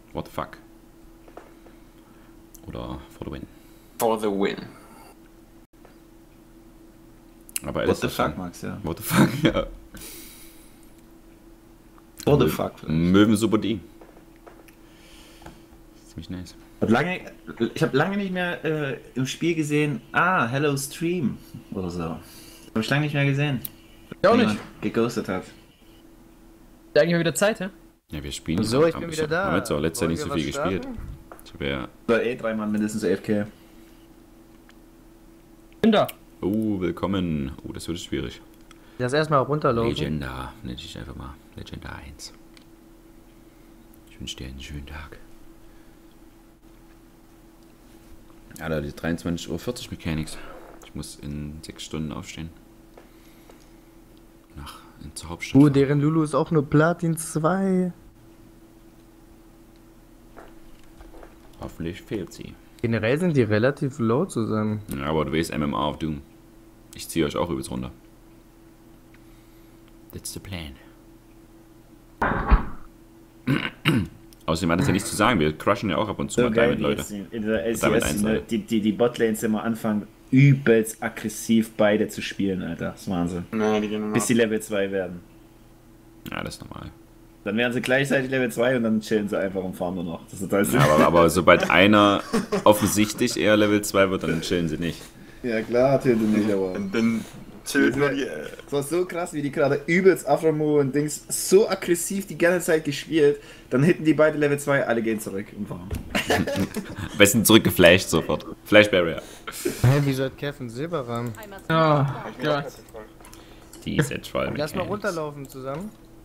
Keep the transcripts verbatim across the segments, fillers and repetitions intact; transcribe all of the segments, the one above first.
What the fuck? Oder for the win. For the win. Aber What the fuck, Max, ja. What the fuck, ja. What the fuck. Möwen Super D. Ziemlich nice. Hab lange, ich habe lange nicht mehr äh, im Spiel gesehen, ah, Hello Stream oder so. Hab ich lange nicht mehr gesehen. Ja, auch Jemand nicht. geghostet hat. Ist eigentlich mal wieder Zeit, hä? Ja, wir spielen. So, ich aber bin wieder da. Haben jetzt auch letztes Jahr nicht so Wollen viel wir was gespielt. starten? Ich hab ja. Soll eh dreimal mindestens A F K. Bin da. Oh, willkommen. Oh, das wird schwierig. Lass erstmal runterlaufen. Legenda. Nenne ich einfach mal. Legenda eins. Ich wünsche dir einen schönen Tag. Ja, da die dreiundzwanzig Uhr vierzig Mechanics. Ich muss in sechs Stunden aufstehen. Nach in zur Hauptstadt. Uh, fahren. deren Lulu ist auch nur Platin zwei. Hoffentlich fehlt sie. Generell sind die relativ low zusammen. Ja, aber du weißt M M A auf Doom. Ich ziehe euch auch übelst runter. That's the plan. Außerdem hat das ja nichts zu sagen. Wir crushen ja auch ab und zu mal Diamond, Leute. In der L C Diamond S, eins, ne, Leute. die, die, die Botlanes immer anfangen, übelst aggressiv beide zu spielen, Alter. Das ist Wahnsinn. Nein, die gehen immer Bis die Level zwei werden. Ja, das ist normal. Dann werden sie gleichzeitig Level zwei und dann chillen sie einfach und fahren nur noch. Das ist total Ja, aber, aber sobald einer offensichtlich eher Level zwei wird, dann chillen sie nicht. Ja klar, chillen sie nicht, aber... Und dann chillt nur die. äh, Es war so krass, wie die gerade übelst Afromo und Dings so aggressiv die ganze Zeit gespielt. Dann hitten die beide Level zwei, alle gehen zurück und fahren. Am besten zurückgeflasht sofort. Flash Barrier. Hä, wieso hat Kev einen Silberrahmen? Oh, ich bin Gott. auch troll. Die ist jetzt voll. Lass mal runterlaufen zusammen.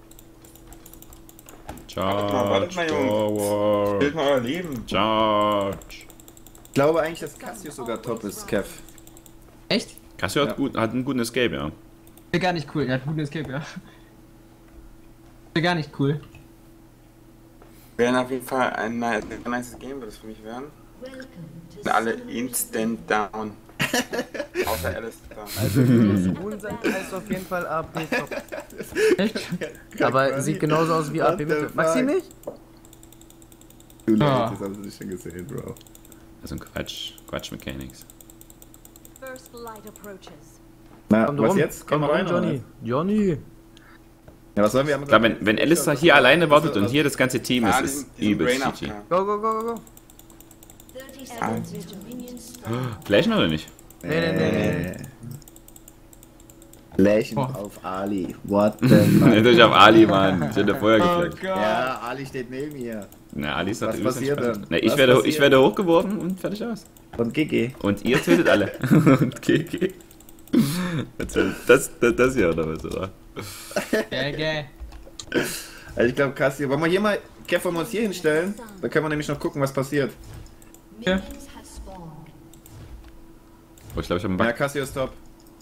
Charge. Wartet mal, Jungs. Forward. Chillt mal euer Leben. Charge. Ich glaube eigentlich, dass Cassius sogar top ist, Kev. Echt? Cassio hat, Ja. gut, hat einen guten Escape, ja. Wäre gar nicht cool. Er hat einen guten Escape, ja. Wäre gar nicht cool. Wäre auf jeden Fall ein nice, ein nice Game, würde es für mich werden. Sind alle instant down. Außer Alistair. Also, das Runensand heißt auf jeden Fall A P top. Echt? Aber sieht genauso aus wie A P What the Mitte. fuck? Maxi nicht? Du Ah. das haben sie nicht schon gesehen, Bro. Also ein Quatsch. Quatsch Mechanics. First light approaches. Na, Komm was rum. jetzt? Komm Gehen wir rein, oder Johnny. nicht? Johnny. Ja, was sollen wir? Ich glaube, wenn, wenn Alistair hier alleine wartet und hier das ganze Team ist, Ah, die ist sind- die sind übelst Brain G G. Up, Go, go, go, go, go. thirty seconds to minions spawn. Flashen oder nicht? Nee, nee, nee, nee. Lächeln Oh. auf Ali. What the Natürlich auf Ali, Mann. Ich hätte vorher Oh geflasht. Gott. Ja, Ali steht neben mir. Na, Ali ist doch Was übelst passiert entspannt. dann? Na, ich, Was werde, passiert? ich werde hochgeworfen und fertig aus. Und G G. Und ihr tötet alle. Und G G. Das, das, das, das hier oder was, oder? Gäh, gäh. Also ich glaube, Cassio, wollen wir hier mal, Kev, wollen wir uns hier hinstellen? Da können wir nämlich noch gucken, was passiert. Minions have spawned. Oh, ich glaube, ich habe einen Ja, Bug. Cassio ist top.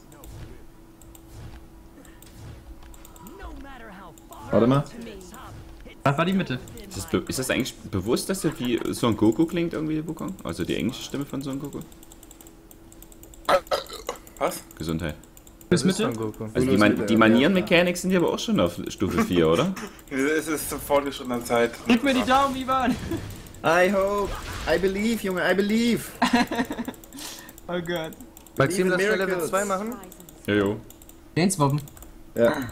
Warte mal. Das war die Mitte. Ist das, be- ist das eigentlich bewusst, dass der wie Son Goku klingt irgendwie, Wukong? Also die englische Stimme von Son Goku? Was? Gesundheit. Bis Das ist Mitte? Son Goku. Also die, Ulos Man Mitte, die ja. Manieren-Mechanics sind ja aber auch schon auf Stufe vier, oder? Es ist zur fortgeschrittener Zeit. Gib mir die Daumen, Ivan! I hope, I believe, Junge, I believe. Oh Gott. Maxim, Believe lass in schnell Level miracles. zwei machen. Jojo. Den swappen. Ja. Wollen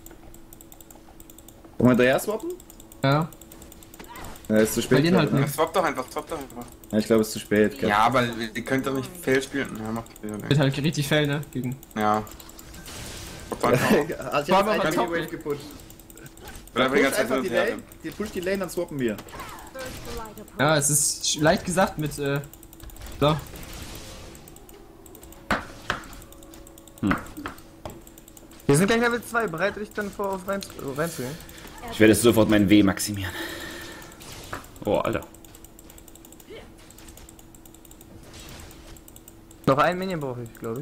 wir hinterher swappen? Ja. Ja, ist zu spät. Verlieren glaub halt ich, ne? nicht. Swap doch einfach, swap doch einfach. Ja, ich glaube, es ist zu spät. Kev. Ja, aber ihr könnt doch nicht fail spielen. Ja, macht wieder Wird nicht. halt richtig fail, ne? Gegen. Ja. Swap doch einfach. Also ich Wollen hab wir jetzt mal einfach top- die Wave gepusht. Bleib die Push ganze Zeit einfach hin die und her. Lane, die push die Lane, dann swappen wir. First light approaches. Ja, es ist sch- leicht gesagt mit, äh. So. Wir sind gleich Level zwei. Bereite dich dann vor, auf rein, reinzugehen. Ich werde sofort meinen W maximieren. Oh, Alter. Noch einen Minion brauche ich, glaube ich.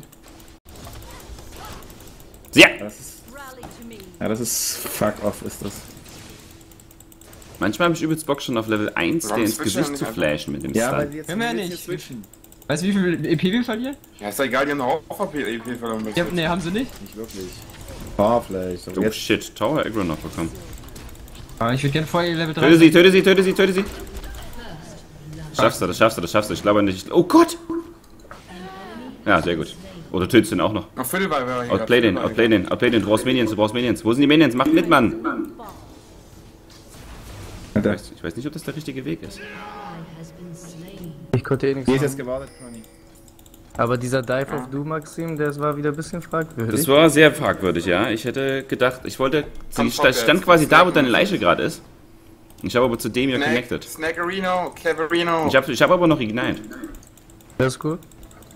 Ja! Das ist, Rally to me. ja, das ist fuck off, ist das. Manchmal habe ich übelst Bock schon auf Level eins, Warum der ins switchen wir Gesicht nicht zu einfach? flashen mit dem Ja, weil Stun. die jetzt Können wir ja ein bisschen nicht. switchen. Weißt du, wie viel E P wir verlieren? Ja, ist doch egal, die haben doch auch E P verloren. Ja, ne, haben sie nicht. Nicht wirklich. Paar vielleicht. Aber Oh jetzt shit, Tower Aggro noch bekommen. Aber ich würde gerne vorher Level drei. Töte sie, töte sie, töte sie, töte sie. Das schaffst du, das schaffst du, das schaffst du. Ich glaube nicht. Oh Gott! Ja, sehr gut. Oder tötest du den auch noch? Noch Viertel war er hier. Outplay den, outplay den, outplay den. Du brauchst Minions, du brauchst Minions. Wo sind die Minions? Mach mit, Mann! Ich weiß, ich weiß nicht, ob das der richtige Weg ist. Ich konnte eh nichts Wie ist machen. jetzt gewartet, Conny? Aber dieser Dive of Doom, Maxim, das war wieder ein bisschen fragwürdig. Das war sehr fragwürdig, ja. Ich hätte gedacht, ich wollte. Sie Komm, sta- stand quasi da, wo deine Leiche gerade ist. Ich habe aber zu dem hier connected. Snackerino, Cleverino. Ich habe ich hab aber noch Ignite. Das ist gut.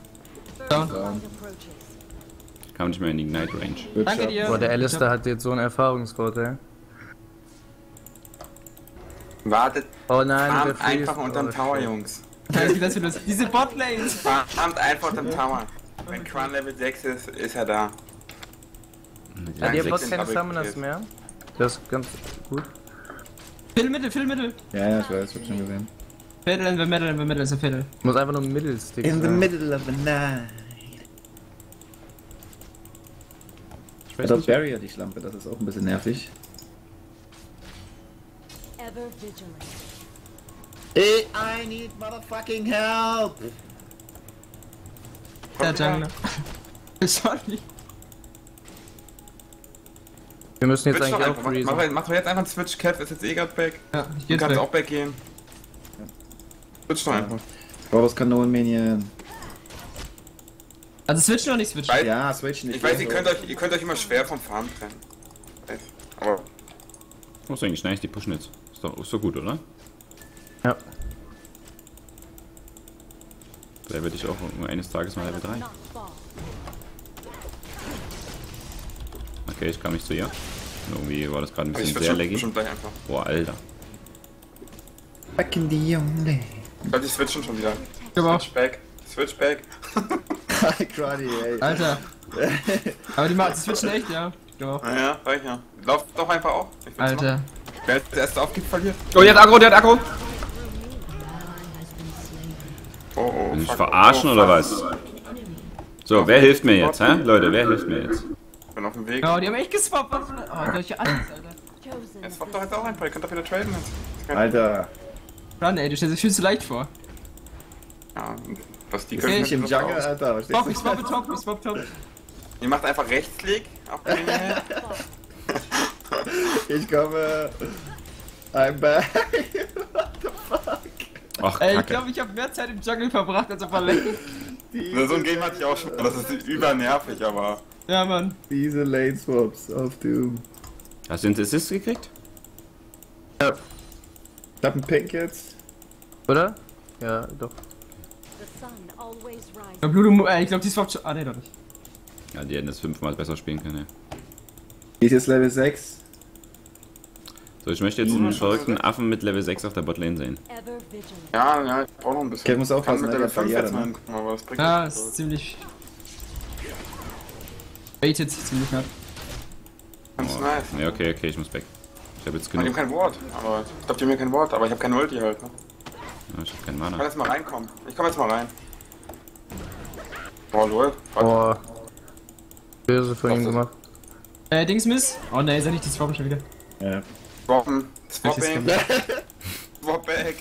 Ich kam nicht mehr in die Ignite Range. Good Danke job. dir. Boah, der Alistair hat jetzt so einen Erfahrungsvorteil. Wartet, Oh nein, farmt der Freeze. einfach unterm Oh, Tower, shit. Jungs. Danke, dass wir das. Diese Botlanes. Farmt einfach unterm Tower. Wenn Quan Level sechs ist, ist er da. Ja, ihr habt sechs keine sind Summoners double mehr. Das ist ganz gut. Fiddle Mittel, Fiddle Mittel. Ja, ja, ich weiß, ich hab schon gesehen. Fiddle in the middle, in the middle ist ein Fiddle. Muss einfach nur ein Mittelstick In the sein. middle of the night. Ich Hat weiß auch nicht. Barrier die Schlampe, das ist auch ein bisschen nervig. Ever vigilant. I need motherfucking help! Der Jungler. Sorry. Wir müssen jetzt Switch doch eigentlich auch einfach. Mach, freezen. mach, mach doch jetzt einfach einen Switch. Cap ist jetzt eh grad back. Ja, ich Du geh jetzt kannst weg. auch back gehen. Switch doch einfach. Boris Kanonenminion. Also switchen oder nicht switchen? Weil- Ja, switchen. Ich weiß, ihr könnt euch, ihr könnt euch immer schwer vom Farm trennen. Weiß. Aber Muss eigentlich schnell, die pushen jetzt. Ist doch, ist doch gut, oder? Ja. Vielleicht werde ich auch eines Tages mal Level drei. Not fall. Okay, ich kam nicht zu ihr. Irgendwie war das gerade ein ich bisschen switch sehr schon, laggy. schon gleich einfach. Boah, Alter. Back in the only. Ich glaube, die switchen schon wieder. Ich aber auch. Switch back. Switch back. Hi, Cruddy, ey. Alter. Aber die machen, die switchen echt, ja. Ich glaub auch. Naja, sag ich ja. Lauf doch einfach auf. Ich will's Alter. machen. Wer als erster aufgibt, verliert. Oh, der hat Aggro, der hat Aggro! Oh, oh. Bin ich fuck. verarschen oh, oder fuck. was? So, wer hilft mir jetzt, hä? Leute, wer hilft mir jetzt? Ich bin auf dem Weg. Ja, die haben echt geswappt. Was für eine- Oh, solche Angst, Alter. Chosen. Jetzt swappt doch jetzt auch einfach. Ihr könnt doch wieder traden jetzt. Alter. Run, ey, du stellst dich viel zu leicht vor. Ja, was die Okay, können Ich im mit Jungle, aus. Alter. was Top, steht ich swappe top, ich swappe top. Ihr macht einfach Rechtsklick auf den hier. Ich komme. I'm back. Ach, Ey, ich Kacke. glaube, ich habe mehr Zeit im Jungle verbracht als auf der Lane. Na, so ein Game hatte ich auch schon. Das ist übernervig, aber. Ja, Mann. Diese Lane Swaps auf Doom. Hast du den Assist gekriegt? Ich hab einen Pink jetzt. Oder? Ja, doch. The sun always rises. Ja, Blue, äh, ich glaube, die swappt schon. Ah, ne, doch nicht. Ja, die hätten das fünfmal besser spielen können, ja. Die ist jetzt Level sechs. So, ich möchte jetzt einen verrückten Affen mit Level sechs auf der Botlane sehen. Ever vigilant. Ja, ja, ich brauch noch ein bisschen. Okay, muss aufpassen, Kann mit ne, der der fünf jetzt Barriere, mal ne? hinkommen, aber das bringt Ja, nichts. ist ziemlich. Baitet ziemlich hart. Ganz Oh. nice. Nee, okay, okay, ich muss weg. Ich habe jetzt Ich hab genug. kein Wort, aber ich glaub, die haben mir kein Wort, aber ich hab keine Ulti halt. Ne? Ja, ich habe keinen Ich kann Mana. jetzt mal reinkommen. Ich komm jetzt mal rein. Boah, lol. Warte. Boah. Böse von ihm gemacht. Äh, Dings Miss. Oh ne, ist ja nicht, die swappen schon wieder. Ja. Swappen. Swapping. Welches Swap back.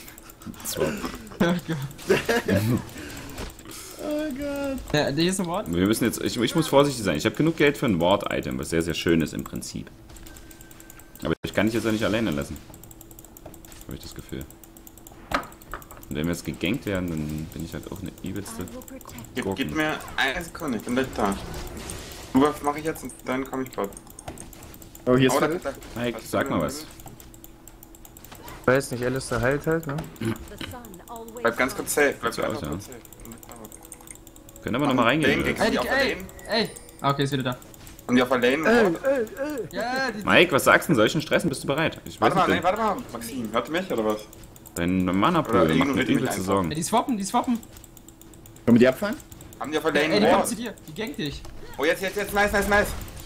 Oh Gott. Ja, der hier ist ein Wort. Wir müssen jetzt. Ich, ich muss vorsichtig sein. Ich habe genug Geld für ein Ward-Item, was sehr, sehr schön ist im Prinzip. Aber ich kann dich jetzt ja nicht alleine lassen. Habe ich das Gefühl. Und wenn wir jetzt gegankt werden, dann bin ich halt auch eine übelste. I will protect Gib, Gurken. gib mir eine Sekunde, ich bin gleich da. Du, was mache ich jetzt und dann komme ich bald. Oh, hier ist Oh, da- Philipp. da- Mike, was- sag mal was. Ich weiß nicht, Alistair heilt halt, ne? the sun always Bleib ganz kurz safe, bleib Sieht so einfach aus, ja. kurz safe. Können aber nochmal reingehen. Lane, Oder? Ey, die, auf der ey, Lane? ey. Ah, okay, ist wieder da. Und die auf der Lane? Ey, Wort? ey, ey. Ja, die. Mike, was sagst du in solchen Stressen? Bist du bereit? Ich weiß Warte mal, nicht, nein, warte mal, Maxim, hört ihr mich oder was? dein Mana-Pool Oder macht mir ignoriert mich übelste einfach. Sorgen. Ja, die swappen, die swappen. Können wir die abfangen? Haben die auf der Ey, Lane? die kommt Wort? zu dir. Die gankt dich. Oh, jetzt, jetzt, jetzt, nice, nice, nice.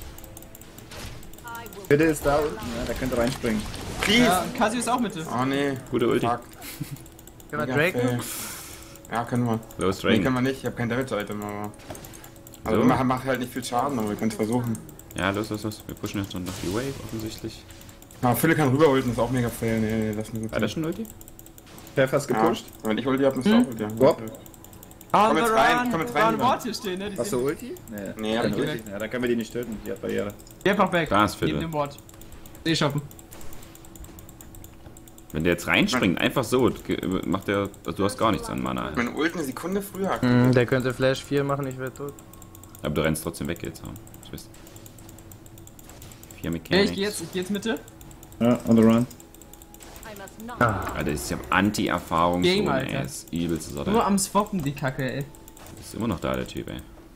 I will Bitte ist da unten, ja, da könnt ihr reinspringen. Please. Ja, und Casio ist auch Mitte. Oh nee. Gute Ulti. Fuck. Können wir Ja, Drake? fail. Ja, können wir. Los, Nee, können Dragon. wir nicht, ich hab kein Damage-Item, aber... Also So? wir machen macht halt nicht viel Schaden, aber wir können es versuchen. Ja, los, los, los. Wir pushen jetzt noch die Wave offensichtlich. Ah, Philipp kann rüberholen, das ist auch mega fail. Nee, nee, lass mir gut. War das schon Ulti? Pfeffer's gepusht. Ja, wenn ich Ulti hab, musst du auch Ulti haben. Wop. Ah, Komm the jetzt rein, run, komm jetzt da rein, war ein Ivan. Wort hier stehen, ne? Die Hast du sind- Ulti? Nee, Nee, hab keine ich Ulti. Ja, dann können wir die nicht töten. Die hat Barriere. Geh einfach weg. Glasviertel. Neben dem Wort. Seh shoppen. Wenn der jetzt reinspringt, einfach so, ge- macht der. Also du hast gar nichts an Mana. Meine Ult eine Sekunde früher. Hm, der könnte Flash vier machen, ich werde tot. Aber du rennst trotzdem weg jetzt. Ich weiß. Vier Okay, Mechanics. ich geh jetzt, ich geh jetzt Mitte. Ja, on the run. I must not. Alter, das ist ja Anti-Erfahrung. Game, so, Alter. ey. Das ist übelste Sorte. Nur am Swappen, die Kacke, ey. Ist immer noch da, der Typ, ey.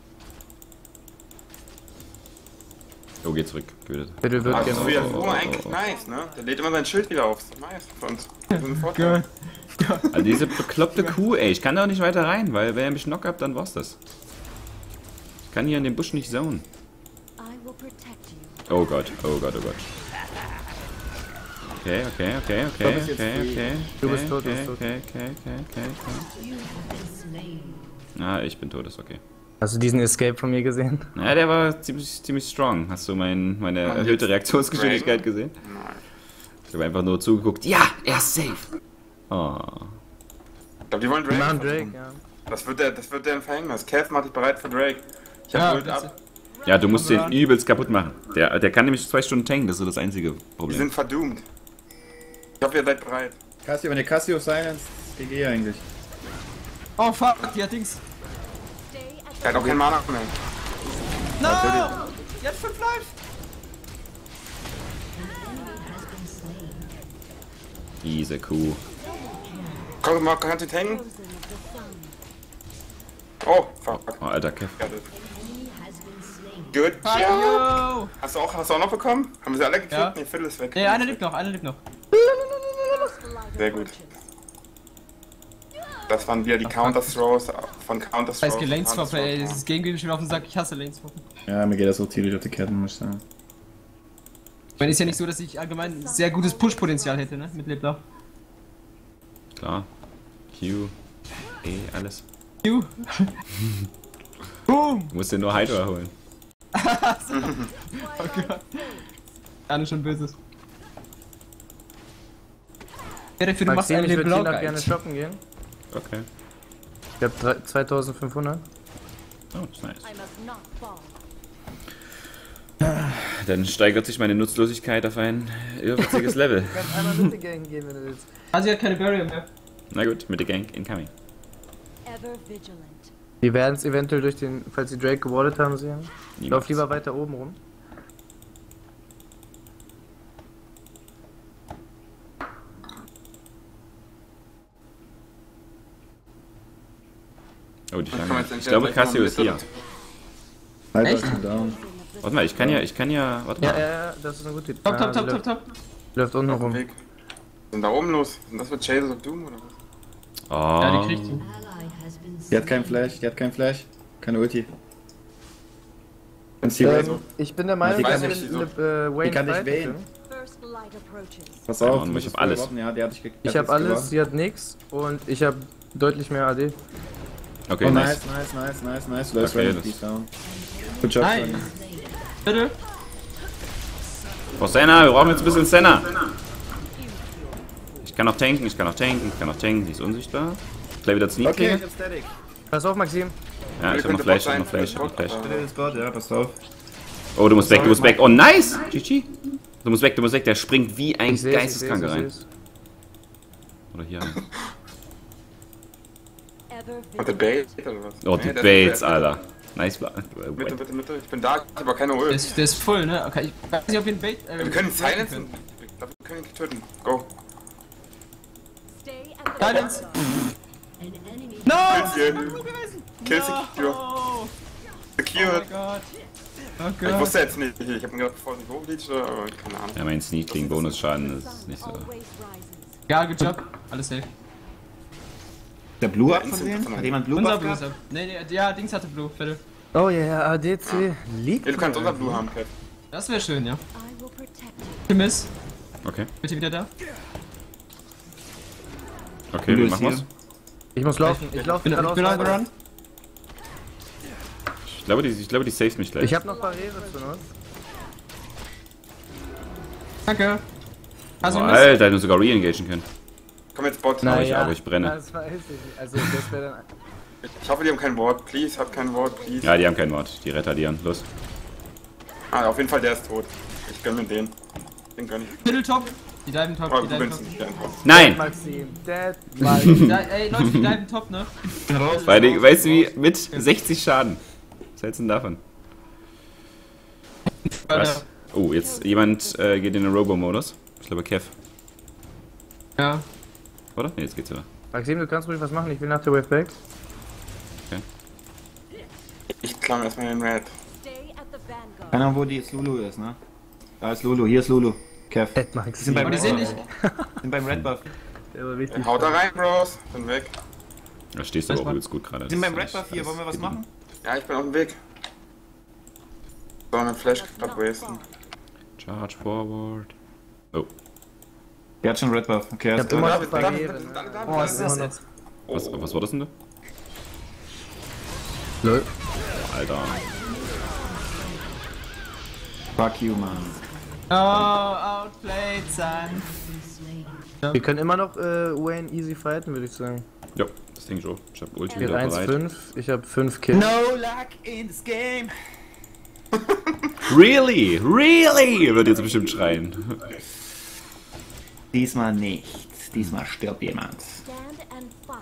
Oh, geh zurück. Getötet. Bitte wird Aber gerne. das ist oh, so oh, eigentlich oh. nice, ne? Der lädt immer sein Schild wieder auf. Ist doch nice für uns. Das ist ein Vorteil. Also diese bekloppte Kuh, ey. Ich kann da auch nicht weiter rein, weil wenn er mich knock up, dann war's das. Ich kann hier in dem Busch nicht zonen. I will protect you. Oh Gott, oh Gott, oh Gott. Okay, okay, okay, okay, Du bist jetzt okay, free. okay. Du bist okay, tot, du okay, bist tot. okay, okay, okay, okay, You have been slain. okay. Ah, ich bin tot, ist okay. Hast du diesen Escape von mir gesehen? Ja, der war ziemlich, ziemlich strong. Hast du mein, meine Man erhöhte jetzt Reaktionsgeschwindigkeit Dragon? gesehen? Nein. Ich habe einfach nur zugeguckt. Ja, er ist safe. Oh. Ich glaube, die wollen Wir Drake. machen versuchen. Drake, ja. Das wird der, das wird der ein Verhängnis. Kev macht dich bereit für Drake. Ich hab Ja, Ult bitte. ab. Ja, du musst den Aber- übelst kaputt machen. Der, der kann nämlich zwei Stunden tanken, das ist so das einzige Wir Problem. sind verdoomt. Ich hoffe, ihr seid bereit. Cassio, wenn ihr Cassio silence, G G eigentlich. Oh fuck, die hat Dings. Stay at Er hat auch kein Mana mehr. No! Die hat fünf Life! Diese Kuh. Komm mal, kannst du tanken? frozen of the sun. Oh, fuck. Oh, alter Kev. Got it. He has been slain. Good Fuck job. you! Hast du auch, hast du auch noch bekommen? Haben wir sie alle gekriegt? Ja. Nee, Viertel ist weg. Ne, einer lebt noch, einer lebt noch. Sehr gut. Das waren wieder die Counter-Throws von Counter-Throws. Scheiß Laneswap, ey, Counter-Throws. dieses Game schon auf den Sack, ich hasse Laneswap. Ja, mir geht das so tierisch auf die Ketten, muss ich sagen. Ich meine, ist ja nicht so, dass ich allgemein sehr gutes Push-Potenzial hätte, ne, mit Lebler. Klar. Q. E, alles. You. Boom! Du musst dir nur Hydra holen. Oh Gott. Alles schon Böses. Ja, dafür du machst Maxim, einen ich würde Leblanc hier noch gerne eigentlich. shoppen gehen. Okay. Ich hab zweitausendfünfhundert. Oh, das ist nice. I must not fall. Dann steigert sich meine Nutzlosigkeit auf ein irrwitziges Level. Du kannst einmal mit der Gang gehen, wenn du willst. Ah, sie hat keine Barrier mehr. Na gut, mit der Gang incoming. Ever vigilant. Die werden es eventuell durch den, falls sie Drake gewardet haben, sehen. Lauf Niemals. lieber weiter oben rum. Oh, die Dann kann Schlange. man jetzt Ich entweder glaube, gleich noch Cassio ist hier. mit- Hyper Echt? ist down. Warte mal, ich kann ja, ich kann ja. Warte Ja, mal. ja, ja, das ist eine gute Idee. Top, Ah, top, sie top, top, läuft, top. läuft unten Auf dem rum. Weg. Was ist denn da oben los? Sind das für Chasers of Doom oder was? Oh. Ja, die kriegt sie. Ally has been Die hat keinen Flash, die hat keinen Flash. Keine Ulti. Und sie Ähm, ähm, ich bin der Meinung, die dass kann wir nicht- äh, Wayne die kann nicht fighten wählen. können. First light approaches. Pass Keine auf, Ahnung, du ich musst hab alles. warten. Ja, die hat dich ge- Ich hat habe dich alles, gewartet. sie hat nix und ich habe deutlich mehr A D. Okay, Oh, nice. nice, nice, nice, nice, nice. Läuft Okay, rein, das- die ist down. Good job, Nice. Sonny. Bitte? Oh, Senna, wir brauchen jetzt ein bisschen Senna. Ich kann auch tanken, ich kann auch tanken, ich kann auch tanken, sie ist unsichtbar. Gleich wieder Sneak Okay, okay. ich hab Static. Pass auf, Maxim. Ja, ich hab noch Flash, ich hab noch Flash, ich hab noch Flash. Bitte den Spot, ja, passt auf. Oh, du musst weg, du musst weg. Oh, nice! G G. Du musst weg, du musst weg. Der springt wie ein Ich seh's, ich seh's, Geisteskranker ich rein. seh's. Oder hier. Ever Und der vigilant. Bait oder was? Oh, Nee, die der ist- Baits, der- Alter. Nice. Mitte, bitte, Mitte. Ich bin da, ich hab aber keine Der Ult. ist, der ist voll, ne? Okay, ich weiß nicht, ob wir ihn bait. Äh, Wir können ihn breaken silenzen. Ich glaube, wir können ihn töten. Go. Stay at the Silence! An enemy. No! Kill Das ist sie. Blue gewesen! Kill No! secure. Oh Secure. mein Gott. Oh Ich Gott. wusste jetzt nicht. Ich hab mir gedacht, bevor sie hochliegt, aber keine Ahnung. Ja, mein Sneak gegen Bonusschaden ist Sun nicht so. always rises. Ja, good job. Alles safe. Der Blue Ja, ab von instant denen? davon Hat jemand Blue Unser Buff Blue ist gehabt? ab. Nee, nee, ja, Dings hatte Blue, Viertel. Oh ja, yeah, A D C liegt. Ja, du kannst hier unser Blue haben, Kev. Das wäre schön, ja. I will protect you. Timis, Okay, bitte wieder da. okay, Blue wir ist machen hier. was. Ich muss laufen, ich laufe Bin, ich gerade bin aus. angerannt. Ich glaube, die, ich glaube, die saved mich gleich. Ich habe noch Barriere zu uns. Danke. Also, Oh, Mist. Alter, hätten wir sogar re-engagen können. Komm haben jetzt Bot. Aber ich- aber ich brenne. Das weiß ich nicht. Also das wäre dann... Ich hoffe, die haben kein Wort. Please, habt kein Wort, please. Ja, die haben kein Wort. Die retardieren. Los. Ah, auf jeden Fall, der ist tot. Ich gönn mir den. Den gönn ich. Middle top. Die diven top, Aber die du diven gönnst top. nicht einfach. Nein! Maxim, Dead Maxim. Ja, ey, Leute, die diven top, ne? Weil die, weißt du wie? Mit sechzig Schaden. Was hältst du denn davon? Was? Oh, jetzt jemand äh, geht in den Robo-Modus. Ich glaube Kev. Ja. Oder? Ne, jetzt geht's wieder. Maxim, du kannst ruhig was machen, ich will nach der Wave back. Ich klau mir erstmal den Red. Stay at the vanguard. Keine Ahnung, wo die jetzt Lulu ist, ne? Da ist Lulu, hier ist Lulu. Kev. Dead Die Maxim. sind beim, Aber die sehen nicht. sind beim Red Buff. Der war richtig. Haut da rein, Bros. Bin weg. Da stehst du aber auch übelst gut gerade. Die sind Das beim ist Red Buff hier, alles wollen wir was gediegen. machen? Ja, ich bin auf dem Weg. So, eine Flash grad wasten. Charge forward. Oh, Der hat schon Red Buff. Okay, Ich alles hab klar. immer Da, noch da, da, Barriere. da, da, ne? da, Oh, da, was ist das da. jetzt? was, was war das denn da? Lol. Alter. Fuck you, man. Oh, outplayed, son. Wir können immer noch äh, Wayne easy fighten, würde ich sagen. Ja, das Ding schon. Ich hab Ulti Wir wieder eins bereit. fünf, ich hab fünf Kills. No luck in this game. Really? Really? Wird jetzt bestimmt schreien. Diesmal nicht. Diesmal stirbt jemand. Stand and fight.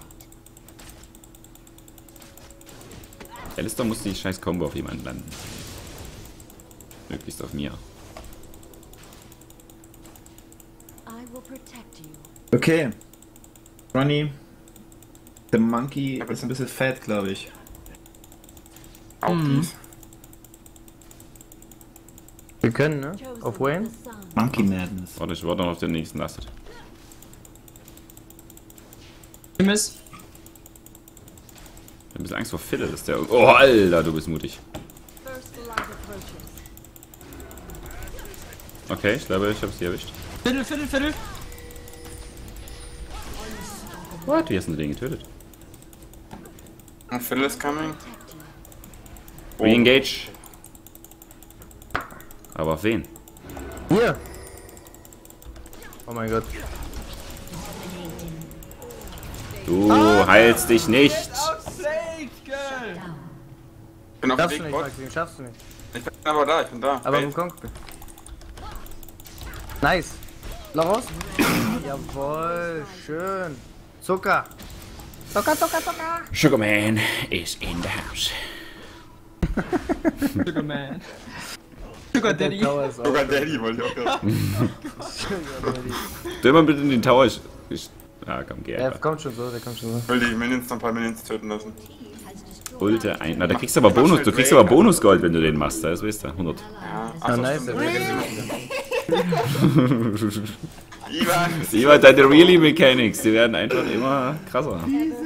Alistair muss die scheiß Combo auf jemanden landen. Möglichst auf mir. I will protect you. Okay. Ronny. The Monkey ist ein bisschen fett, glaube ich. Auch dies. Wir können, ne? Chosen Auf of Wayne? the sun. Monkey Madness. Warte, ich warte noch auf den nächsten Lastet. Miss. Ich hab ein bisschen Angst vor Fiddle, dass der. Oh, Alter, du bist mutig. First light approaches. Okay, ich glaube, ich hab's hier erwischt. Viertel, Viertel, Viertel. What? Wie hast du den getötet? Und Phil is coming. Re-engage. Aber auf wen? Hier! Oh mein Gott. Du heilst dich nicht. Outplayed, girl. Ich bin auf dem Schaffst du Weg, nicht, Bot. Maxim, schaffst du nicht. Ich bin aber da, ich bin da. Aber Hey. wo kommst du? Nice. Lauf raus. Jawohl, schön. Zucker. Zucker, Zucker, Zucker. Sugarman is in the house. Sugar Man. Sugar Daddy. Der Tower ist auch. Sogar Daddy wollte ich auch hören. Dreh mal bitte in den Tower. Ich, ich, ah, komm, geh Der einfach. kommt schon so, der kommt schon so. Ich will die Minions noch ein paar Minions töten lassen. Ulte ein. Na, da kriegst du aber Bonus. Du kriegst aber Bonusgold, wenn du den machst. Das weißt du. hundert. Ja, Ah, achso, nice. stimmt. Der Ivan! Sieh mal deine Really Mechanics. Die werden einfach immer krasser.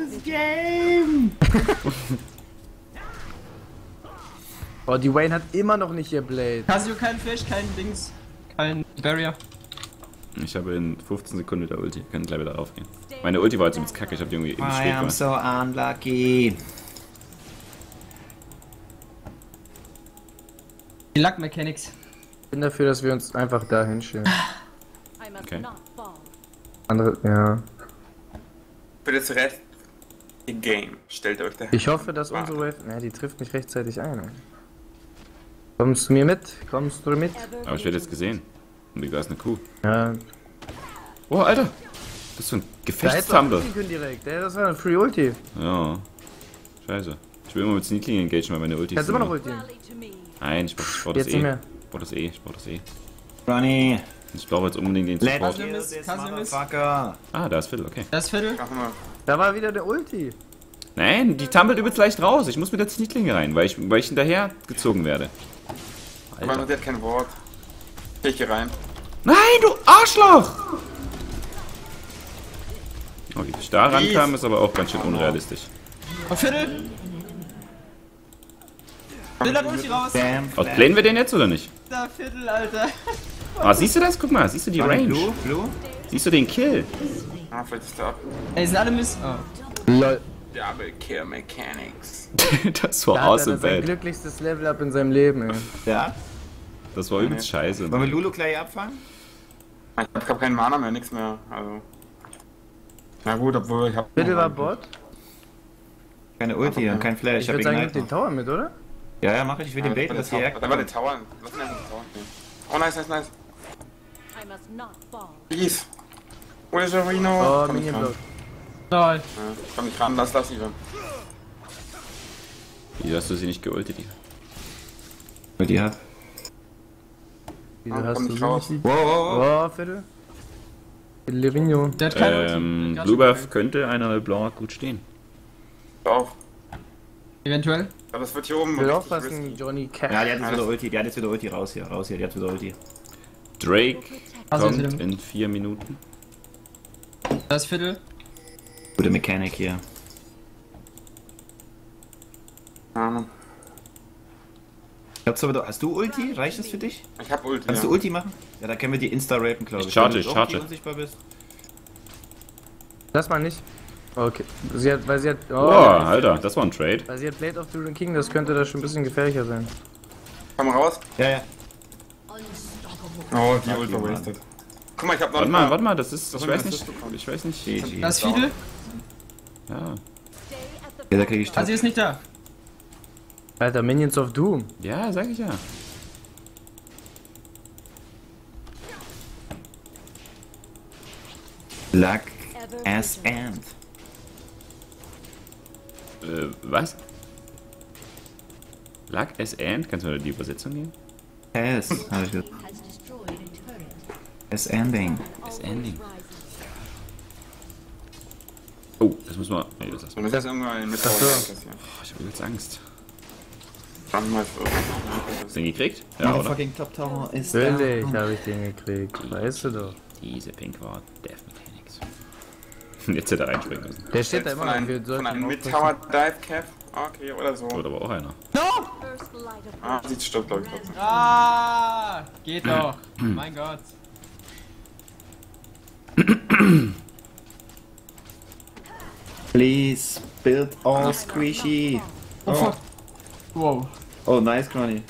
Oh, die Wayne hat immer noch nicht ihr Blade. Casio, kein Flash, kein Dings. Kein Barrier. Ich habe in fünfzehn Sekunden wieder Ulti. Können gleich wieder raufgehen. Meine Ulti war jetzt übelst kacke. Ich hab die irgendwie übelst I spät am gemacht. so unlucky. Die Luck Mechanics. Ich bin dafür, dass wir uns einfach da hinstellen. I must Okay. not fall. Andere, ja. Für das Rest im Game. Stellt euch da. Ich hoffe, dass unsere Wave. Na, die trifft nicht rechtzeitig ein. Ey. Kommst du mir mit? Kommst du mit? Aber ich werde jetzt gesehen. Und da ist eine Kuh. Ja. Oh, Alter. Das ist so ein Da hätte Gefechtstumble. Ulti können direkt. Ey, das war ein Free Ulti. Ja. Scheiße. Ich will immer mit Sneakling engagen, weil meine Ulti Kannst ist immer noch Ulti. Rally to me. Nein, ich brauch, ich brauch das Jetzt nicht eh. mehr. Ich brauch das eh, ich brauch das eh. Ronny. Ich brauche jetzt unbedingt den Let's Support. kill Miss, this Casio Miss. motherfucker. Ah, da ist Fiddle, okay. Das Viertel. Mach mal. Da war wieder der Ulti. Nein, die tumbelt übelst leicht raus. Ich muss mit der Sneaklinge rein, weil ich, weil ich hinterher gezogen werde. Aber der hat kein Wort. Okay, ich geh rein. Nein, du Arschloch! Oh, wie ich da rankam, ist aber auch ganz schön unrealistisch. Auf Viertel. Viertel hat Ulti raus. Damn. Outplayen wir den jetzt oder nicht? Da Viertel, Alter. Ah, siehst du das? Guck mal, siehst du die Ronny, Range? Blue, Blue. Siehst du den Kill? Ah, vielleicht ist der ab. Ey, sind alle Miss. Oh. Lol. Double Kill Mechanics. Das war Da hat awesome er sein bad. glücklichstes Level up in seinem Leben, ey. Ja. Das war übelst scheiße. Wollen wir Lulu gleich abfangen? Ich hab, hab keinen Mana mehr, nix mehr. Also. Na gut, obwohl ich hab... Bitte war Bot. Keine Ulti und kein Flash. Ich würde sagen, nimm den Tower mit, oder? Ja, ja, mach ich. Ich will den baiten, dass hier Da war der Tower. Lass ihn einfach den Tower nehmen. Oh, nice, nice, nice. I must not fall. Please. Where's the Reno? Oh, Komm nicht Minion ran. Block. Lol. Ja, komm nicht ran, lass, lass ihn. Wieso hast du sie nicht geultet? Weil die hat. Wieso Ah, hast komm du nicht so raus. nicht? Wow, wow, wow. Oh, Viertel. Lerinho. Der hat keine Ähm, Ulti. Grad Bluebuff schon könnte einer LeBlanc gut stehen. Auf. Eventuell. Aber das wird hier oben Ich will richtig aufpassen, risky. Johnny Cat. Ja, die hat jetzt wieder Ulti. Die hat jetzt wieder Ulti. Raus hier, raus hier. Die hat wieder Ulti. Drake Also kommt jetzt wieder. in vier Minuten. Das Viertel. Gute Mechanik hier. Ja, Glaubst du aber, hast du Ulti? Reicht das für dich? ich hab Ulti. Kannst ja. du Ulti machen? Ja, dann können wir die Insta-rapen, glaube ich. Ich charge, Wenn ich du charge. irgendwie unsichtbar bist. Das mal nicht. Okay. Sie hat, weil sie hat. Oh, Boah, Alter, das war ein Trade. Weil sie hat Blade of the Ruined King, das könnte da schon ein bisschen gefährlicher sein. Komm raus. Ja, ja. Oh, die Ulti wasted. Guck mal, ich hab noch Warte ein mal, paar- warte mal, das ist. Was Ich soll weiß denn nicht. das bekommen? Ich weiß nicht. G G. Das Viertel. Ja. Ja, da krieg ich Ah, sie ist nicht da. Alter, Minions of Doom. Ja, sag ich ja. Luck as Ant. Äh, was? Luck as Ant? Kannst du mir die Übersetzung geben? As, hab ich gesagt. Has destroyed a turret. As Ending. As Ending. Oh, das muss man. Nee, das ist. Du musst jetzt irgendwann mit so. Oh, ich hab übelst Angst. Dann mal Hast du den gekriegt? Ja, oder? fucking Top Tower ist Natürlich habe ich den gekriegt. Weißt du doch. Diese Pink war Death Mechanics. Jetzt hätte er reinspringen müssen. Der steht da Von immer noch. einem, Wir von sollten einem ihn Mid-Tower aufpassen. Dive Cap. Okay, oder so. Oder aber auch einer. First light of Ah, sieht stimmt, glaube ich. trotzdem. Ah, geht doch. Mein Gott. Please build all squishy. Oh fuck. Wow. Oh, nice, Conny.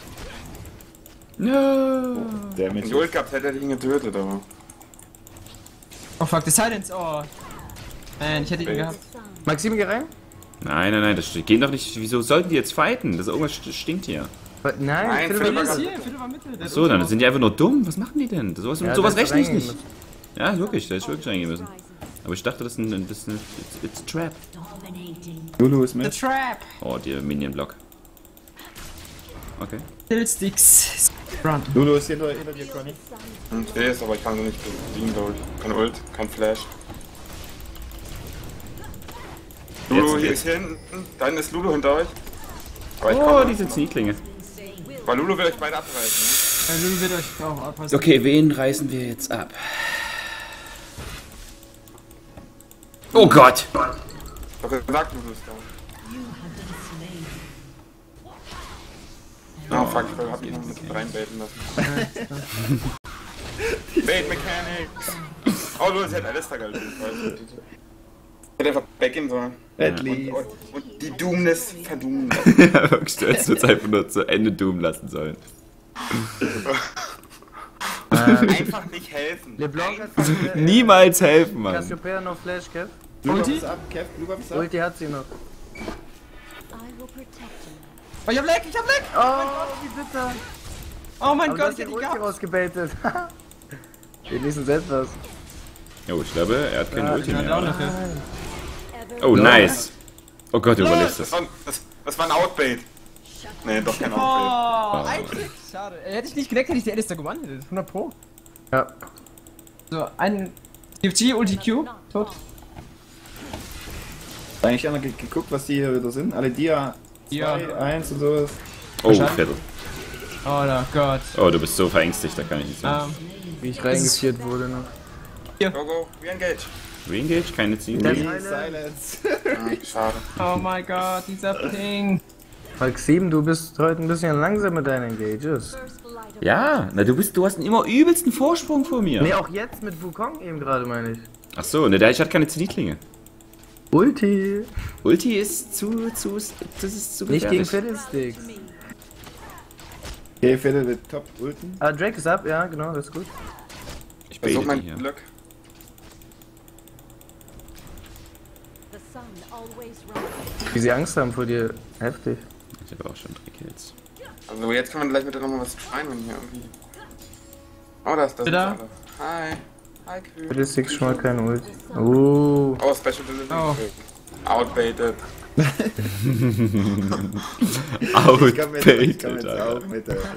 No! Der Wenn ich Ult gehabt hätte, hätte ich ihn getötet, aber. Oh fuck, the silence. Oh. Man, ich hätte ihn gehabt. Maxim, geh rein. Nein, nein, nein, das st- geht doch nicht. Wieso sollten die jetzt fighten? Das irgendwas st- stinkt hier. Nein, Nein, Philipp, Philipp, war Hier ist grad- hier, Viertel war Mitte. Der hat So, dann Ulti sind die einfach nur dumm. Was machen die denn? Sowas, Ja, sowas da ist rechne ich reingehen nicht. Ja, wirklich, da ist wirklich reingehen müssen. Aber ich dachte, das ist ein, das ist ein it's, it's a Trap. dominating. Lulu ist The mit. Trap. Oh, der Minion-Block. Okay. Killsticks. Run. Lulu ist hinter, hinter dir, Conny. Hm, ich sehe es, aber ich kann sie nicht bedienen, glaube ich. Kein Ult, kein Flash. Lulu, Jetzt- hier ist hinten. Dann ist Lulu hinter euch. Aber ich Oh, komme. diese Knieklinge. Weil Lulu will euch beide abreißen. Ja, Lulu wird euch auch abpassen. Okay, wen reißen wir jetzt ab? Oh Gott! Ne? Doch gesagt, Lulu ist da. Oh fuck, ich hab ihn noch mit reinbaiten lassen. Bait Mechanics! Oh, Lulu, sie hat Alistair gehalten. Ich hätte einfach backgehen sollen. At Und, least. und, und die Doomness verdoomen lassen. Ja, wirklich, du hättest uns einfach nur zu Ende doomen lassen sollen. Einfach nicht helfen. LeBlanc hat äh, Niemals helfen, Mann. Cassiopeia noch Flash, Kev. Ulti? ist ab, Kev, Blue Buff ist ab. Ulti hat sie noch. I will protect you. Oh, ich hab Leck, ich hab Leck. Oh, wie bitter. Oh mein Aber Gott, du hast ich den hätte ihn Ulti gehabt. rausgebaitet. Wir lesen selbst was. Oh, ich glaube, er hat keine Ulti Ja, mehr. auch oder? noch Hilfe. Oh, nice. Oh Gott, du überlebst Das es. war, das, das war ein Outbait. Nee, doch kein Outbait. Oh, ein Klick. Schade. Äh, Hätte ich nicht geleckt, hätte ich die Alistair gewonnen. hundert Pro. Ja. So, ein T F G, Ulti Q, tot. Eigentlich einmal ge geguckt, was die hier wieder sind. Alle Dia Ja. zwei, eins und sowas. Oh, Viertel. Oh Gott. Oh, du bist so verängstigt, da kann ich nicht sagen. Ähm, Wie ich reingeführt wurde noch. Go, go, we engage. Reengage, keine Ziele. Please, Silence. Hm, schade. oh mein Gott, dieser Ping. Maxim, du bist heute ein bisschen langsam mit deinen Engages. First light of Ja, na du bist, du hast einen immer übelsten Vorsprung vor mir. Nee, auch jetzt mit Wukong eben gerade, meine ich. Ach so, ne, der ich hat keine Zielklinge. Ulti. Ulti ist zu, zu, das ist zu Nicht gegen gefährlich. Fiddlesticks. Okay, Viertel wird top ulten. Ah, Drake ist ab, ja, genau, das ist gut. Ich Versuch bete mein die hier. Glück. The sun always rises. Wie sie Angst haben vor dir. Heftig. Ich habe auch schon drei Kills. Also jetzt kann man gleich mit der nochmal was schreien, wenn hier irgendwie... Oh, da ist das. Bitte? Ist Hi. Hi, Kühl. Bitte six schon mal kein Ult. Oh. Oh, Special Delivery. Oh. Outbaited. Ich kann mir ich kann mir Outbaited, jetzt Alter. auch mit der. Du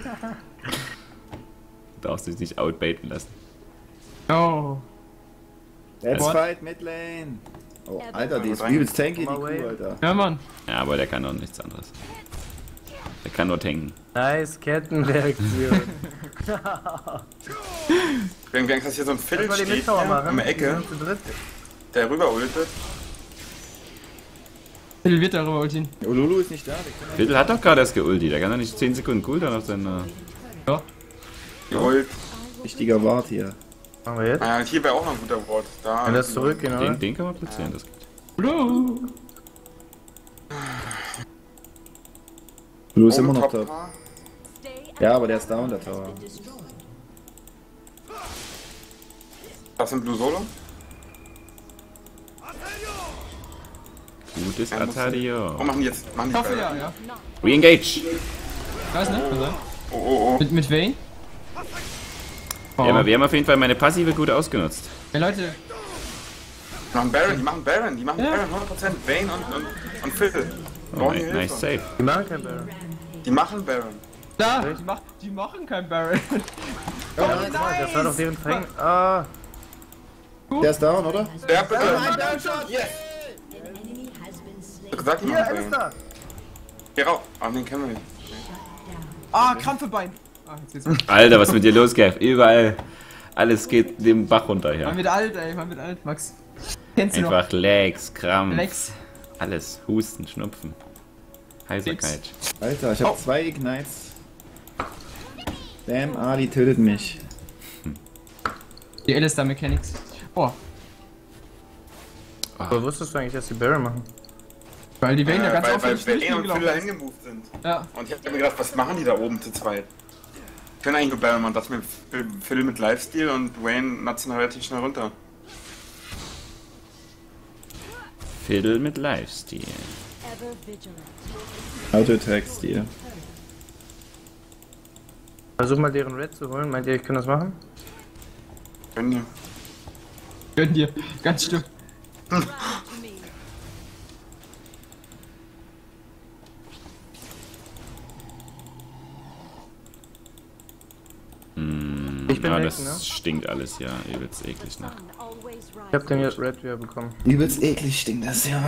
darfst dich nicht outbaiten lassen. Oh. Let's What? fight Midlane. Oh, Alter, die ist übelst tanky, die Kuh, Alter. Ja, Mann. Ja, aber der kann auch nichts anderes. Der kann nur tanken. Nice Kettenreaktion. Irgendwie Angst, dass hier so ein Viertel Lass mal die steht Mittower hier, machen. in der Wir Ecke, sind zu dritt. der rüber ultet. Phil wird darüber ultin. Olulu ist nicht da, wir können Fiddle hat doch gerade erst geulti. Der kann doch nicht zehn Sekunden Cooldown auf seiner... Ja. Die ult. richtiger Wart hier. Machen wir jetzt? Naja, hier wäre auch noch ein guter Wort. Da. Wenn das zurückgehen, oder? Den, den kann man platzieren, das geht. Blue. Olulu ist Oben immer noch Top top. Paar. Ja, aber der ist down, der Tower. Das sind Blue Solo. Gutes Ja, muss- Atario. Oh, machen die jetzt. Machen Ich die hoffe ja, beide. ja. Re-engage! Weiß nicht, kann sein. Oh, oh, oh. Mit, mit Vayne? Oh. Ja, aber wir haben auf jeden Fall meine Passive gut ausgenutzt. Hey Leute, Die machen Baron, die machen Baron, die machen Ja. Baron, hundert Prozent. Vayne und, und, und Fiddle. Oh, Brauchen nice, die nice Hilfe. save. Die machen kein Baron. Die machen Baron. da, die, mach, die machen kein Barrel. Oh, nein, das war doch deren Fang. Ah. Der ist down, oder? Der bitte. Ein Downshot! Yes! An enemy has been slain. Ich hab gesagt, die Hier, machen Baron. Alistair. Geh raus. Ah, den kennen wir nicht. Ah, Krampfebein. Ah, jetzt geht's. Alter, was ist mit dir los, Kev? Überall. Alles geht den Bach runter Man hier. wird alt, ey, man wird alt, Max. Kennst du noch? Einfach Legs, Krampf. Lex. Alles. Husten, Schnupfen. Heiserkeit. Alter, ich hab Oh. zwei Ignites. Damn, Ali tötet mich. Die Alistair Mechanics. Oh, Aber wusstest du eigentlich, dass die Baron machen? weil die Vayne ja ganz weil, oft weil nicht durchgehen Vayne und gelaufen Fiddle ist. hingemoved sind. Ja. Und ich hab mir gedacht, was machen die da oben zu zweit? Ich kann eigentlich nur Baron machen, das mir Fiddle mit Lifesteal und Wayne natzen relativ schnell runter. Fiddle mit Lifesteal. Ever vigilant. Auto-Attack-Stil. Versuch mal deren Red zu holen. Meint ihr, ich kann das machen? Gönn dir. Gönn dir. Ganz stimmt. Mm, Ich bin ah, weg, das ne? stinkt alles, ja. Übelst eklig nach. Sun always Ich hab den rises. jetzt Red wieder bekommen. Übelst eklig stinkt das, ja.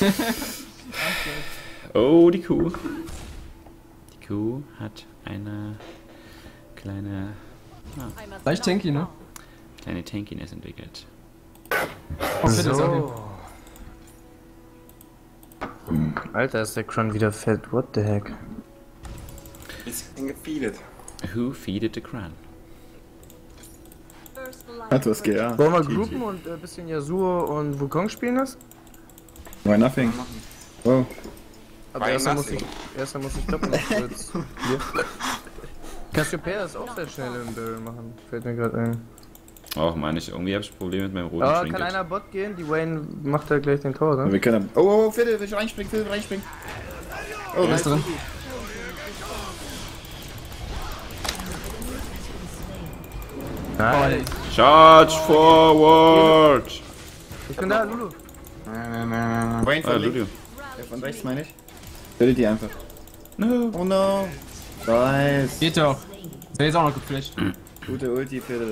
Oh, die Kuh. Die Kuh hat eine kleine, I must Leicht tanky, ne? kleine Tankiness entwickelt. Oh, Phil ist okay. Alter, ist der Cron wieder fett. What the heck? Bisschen gefeedet. Who feeded the crown? First light Hat was geahnt. Wollen wir groupen und ein bisschen Yasuo und Wukong spielen das? Why nothing? Oh, Aber Why erstmal muss nothing? ich, erstmal muss ich doppeln noch kurz. Hier. Cassiopeia ist auch sehr schnell im Barrel machen. Fällt mir gerade ein. Och man, ich, irgendwie habe ich Probleme mit meinem roten Aber Trinket. kann einer Bot gehen? Die Wayne macht da gleich den Tor, ne? wir können. Oh, oh, oh, Fiddle, will ich reinspringen, Fiddle, reinspringen. Oh, Er ist drin. Nein. Charge forward! Ich bin da, Lulu. Nein, nein, nein, nein. Wayne Ah, von links. Ludio. Ja, von rechts meine ich. Tötet die einfach. No. Oh no. Nice. Geht doch. Der ist auch noch geflasht. Gute Ulti, Fiddle.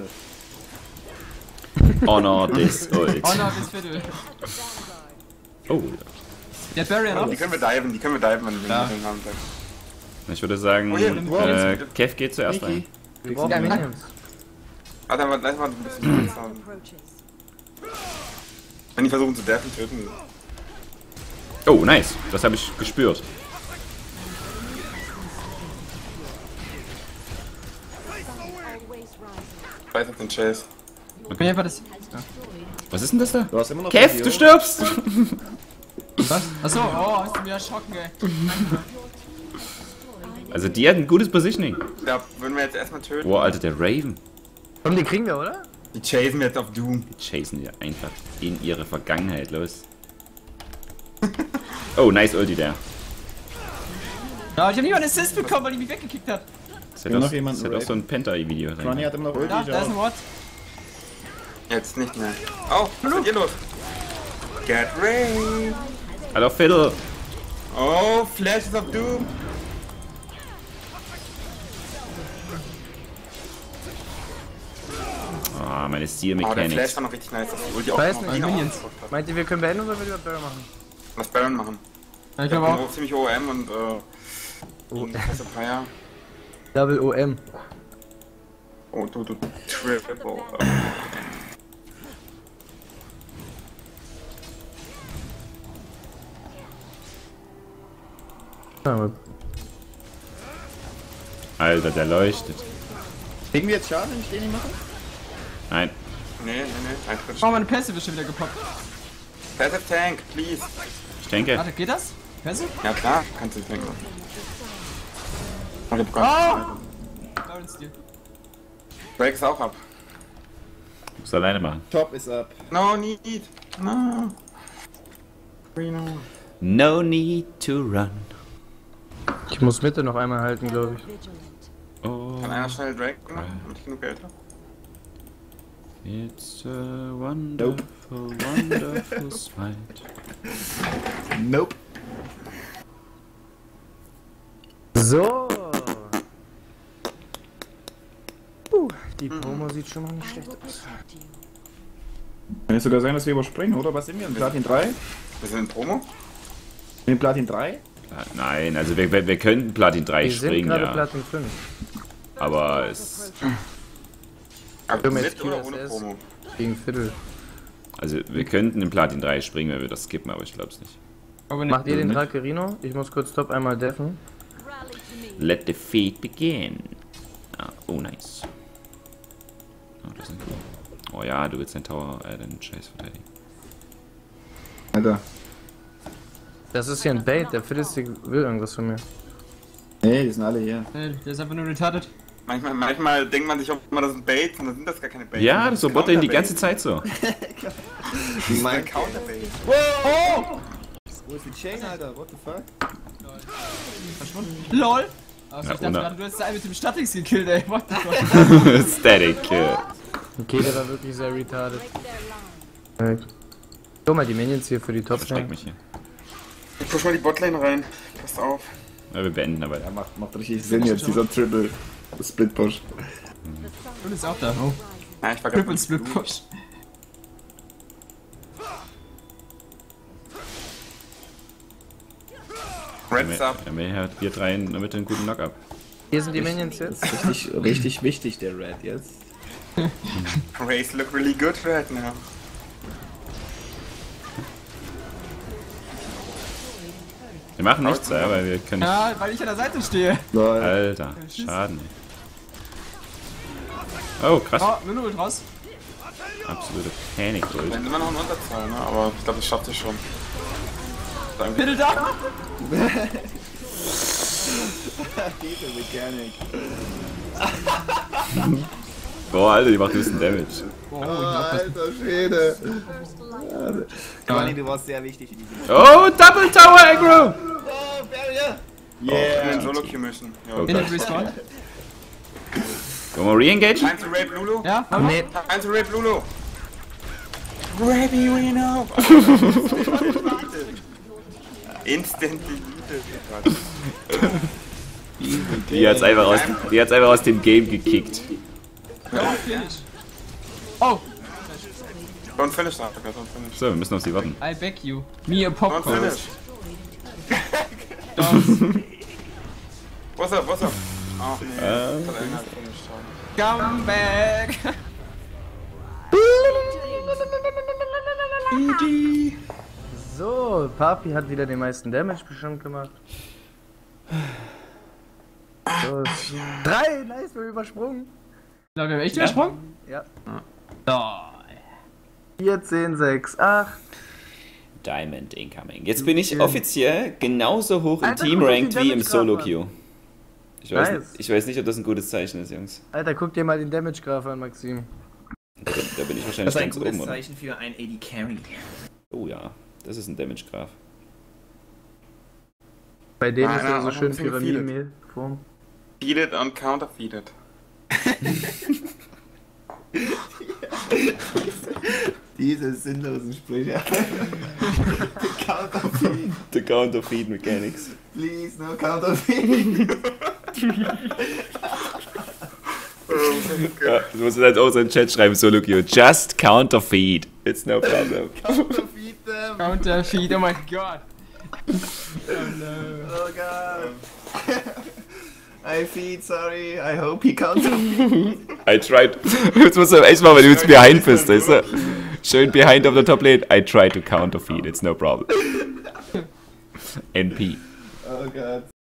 Honor this ult. Oh no, das Viertel. Oh, Der hat Barrier noch. Die können wir diven, die können wir diven, wenn wir Ja. den haben. ich würde sagen, Oh, hier, äh, Kev geht zuerst rein. Niki. Wir brauchen Ja, Minions. Warte, aber lass mal ein bisschen Platz haben. approaches. Wenn die versuchen zu deffen, töten wir. Oh, nice. Das habe ich gespürt. Always rising. Weiß auf den Chase. Bin einfach das. Was ist denn das da? Du hast immer noch Kev, Video. du stirbst! Was? Achso, oh, hast du mir erschrocken, ey. Also die hat ein gutes Positioning. Da würden wir jetzt erstmal töten. Boah, Alter, der Raven. Komm, die kriegen wir, oder? Die chasen wir jetzt auf Doom. Die chasen ja einfach in ihre Vergangenheit los. Oh, nice Ulti der. Ja, ich hab nicht mal einen Assist bekommen, weil die mich weggekickt hat. Das Wir hätte haben auch, noch jemanden das hätte auch so ein Penta-Video Ronny sein. hat immer noch Ulti. Da, da ist ein ciao. Wort. Jetzt nicht mehr. Oh, was ist denn hier los? Get ready! Hallo Fiddle! Oh, Flashes of Doom! Oh, meine Oh, der Steel-Mechanics. Flash war noch richtig nice, dass die Ulti auch Weiß noch nicht, wieder Minions. ausgedrückt hat. Meint ihr, wir können beenden oder will ich Barrel machen? Lass Baron machen. Ja, ich Ich glaube bin auch. auch ziemlich O M und äh... Oh. Fire. Double O M. Oh, du, du, Triple. Ja, Alter, der leuchtet. Kriegen wir jetzt Schaden, wenn ich den nicht mache? Nein. Nee, nee, nee, ein Schritt. Oh, meine Passive ist schon wieder gepoppt. Passive Tank, please. Ich denke. Warte, geht das? Passive? Ja klar, kannst du es denken. Oh, ich hab gar Baron Steel. Break ist auch ab. Muss alleine machen. Top ist ab. No need. No. Reno. No need to run. ich muss Mitte noch einmal halten, glaube ich. Oh, Kann einer schnell Drake machen, damit ich genug Geld habe? it's a wonderful, wonderful sight. Nope. So. Uh, die Promo sieht schon mal nicht schlecht aus. Kann es sogar sein, dass wir überspringen, oder? Was sind wir? In Platin drei? Wir sind in Promo? In Platin drei? Ah, Nein, also wir, wir, wir könnten Platin drei Wir sind springen, gerade ja. Platin fünf. Aber es. Aber Wir haben mit jetzt oder Q ohne S S. Promo? Gegen Viertel. Also wir könnten in Platin drei springen, wenn wir das skippen, aber ich glaub's nicht. Aber nicht. Macht ihr den nicht. Dracarino? Ich muss kurz top einmal deffen. Let the fate begin. Ah, oh, nice. Oh, das sind cool. Oh ja, du willst deinen Tower, äh, deinen Chase verteidigen. Alter. Das ist hier ein Bait, der Fiddlestick will irgendwas von mir. Nee, die sind alle hier. Nee, der ist einfach nur retarded. Manchmal, manchmal denkt man sich auch immer, das sind Baits und dann sind das gar keine Baits. Ja, das ist so Botlane die Counterbait. ganze Zeit so. Das ist ein Counterbait. Wo ist die Chain, Alter? What the fuck? LOL! Also Ja, ich dachte ohne- gerade, du hast einen mit dem Stattings gekillt, ey. What the fuck? Static Kill. Okay, der war wirklich sehr retarded. Right. Guck mal, die Minions hier für die top Streck mich hier. Ich push mal die Botlane rein. Passt auf. Ja, wir beenden aber. Ja, macht, macht richtig Sinn jetzt, dieser Triple Split Push. Du bist auch da. Oh. Ja, ich war gerade Triple Split Push. Reds up. Ja, wir hat wir drei in der Mitte einen guten Knock-up. Hier sind die Minions jetzt. Das ist richtig, richtig wichtig, der Red jetzt. Rays look really good right now. Wir machen nichts, ja, weil wir können nicht. Ja, weil ich an der Seite stehe. Lol. Alter, Schaden. Ey. Oh, krass. Oh, Lulu wird raus. Absolute Panic Wir Gold. sind immer noch in Unterzahl, ne? Aber ich glaube, das schafft ihr schon. Danke. Bitte da! Diese Mechanik. Boah, Alter, die macht ein bisschen Damage. Oh, ich glaub, das Alter Schwede. Conny, du warst sehr wichtig in diesem. Oh, Double Tower Aggro! Oh, Barrier! Ich bin Yeah! in Solo-Queue Mission. Ja. Oh in den Gott. Respawn. Wollen wir re-engage? Time to rape Lulu? Ja, haben wir? Nee, Time to rape Lulu! Rape Reno! Instant deleted. Die hat's einfach aus, die hat's einfach aus dem Game gekickt. Ja, finish. Oh, Don't finish, Saka, don't finish. So, wir müssen auf sie warten. I beg you. Me a Don't popcorn. finish. What's up, what's up? Ach nee, das hat einer finished haben. Come back! so, Papi hat wieder den meisten Damage bestimmt gemacht. So, drei, nice, wir haben übersprungen. Na, wir haben echt übersprungen? Ja. Oh. vierzehn, sechs, acht. Diamond incoming. Jetzt bin ich offiziell genauso hoch im Alter, Team guck mal, ranked wie wie im Damage Solo grad Queue. Ich weiß, Nice. ich weiß nicht, ob das ein gutes Zeichen ist, Jungs. Alter, guck dir mal den Damage-Graph an, Maxim. Da bin, da bin ich wahrscheinlich ganz oben, oder? für ein A D Carry. Oh ja, das ist ein Damage Graph. Bei denen Nein, ist ja nein, so auch schön ein bisschen Pyramidenform. Feeded und counterfeeded. Diese sinnlosen Sprüche. The counterfeit. The Counterfeit Mechanics. Please, no counterfeit. Ja, du musst jetzt auch so in den Chat schreiben, so Lukio. Just counterfeit. It's no problem. Counterfeit them. Counterfeit, oh mein Gott. Oh no. Oh god. I feed, sorry. I hope he counterfeit. I tried. Jetzt musst du echt mal, wenn du jetzt behind bist, weißt du? Schön behind auf der Top Lane. I tried to counterfeit. It's no problem. N P. Oh god.